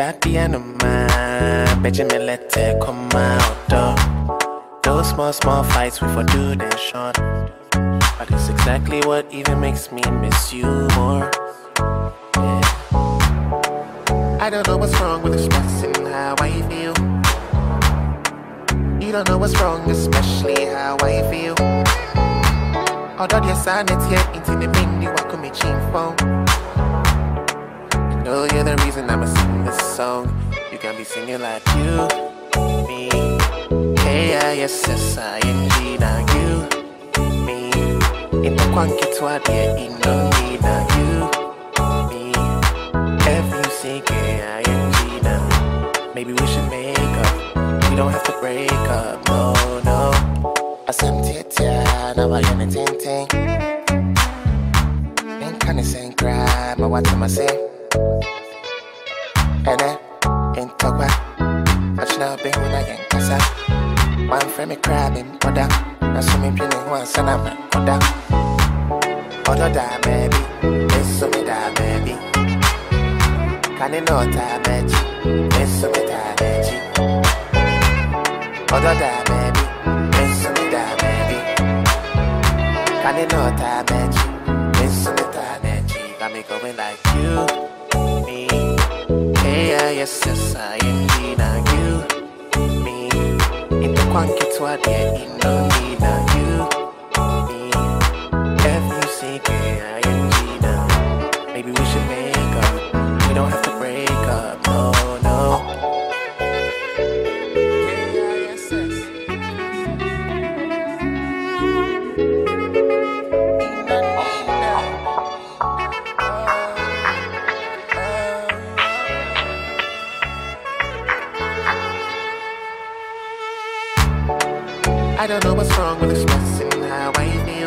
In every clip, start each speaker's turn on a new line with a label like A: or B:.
A: back the man, Benjamin let it come out though. Those small fights we for do they short, but it's exactly what even makes me miss you more. Yeah. I don't know what's wrong with expressing how I feel. You don't know what's wrong, especially how I feel. Although your sign it's here into the menu, I come with chin phone. You know you're the reason I'ma sing this song. You can be singing like you, me, K-I-S-S-I-N-G. Now you, me, in the quanky twat, yeah, in no need. Now you, me, F-U-C-K-I-N-G. Now maybe we should make up. We don't have to break up, no, no. I said, now I am a ting. Ain't kinda saying crap, but what am I saying? And then, ain't talk back. Watch now, be who I ain't casa. One frame me crabbing, what up? Now, so me pinning once and I'm what up? Other that, baby. This so me that, baby. Can you know that, baby? This so me that, baby. Other that, baby. This so me that, baby. Can you know that, baby? This so me that, baby. Got me going like you, me. K-I-S-S-I-N-G. Now you, me. In the quanky twat, yeah, in no need. Now you, me. F-U-C-K-I-N-G. Now maybe we should make up. We don't have to break up, no, no. K-I-S-S. I don't know what's wrong with expressing how I feel.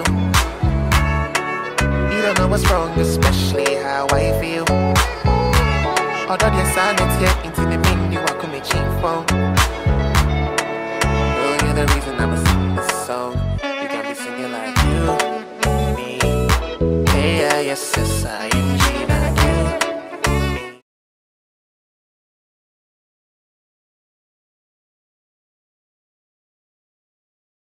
A: You don't know what's wrong, especially how I feel. Although your sign it's here into the menu, I come with chin phone. Oh, you're the reason I'm a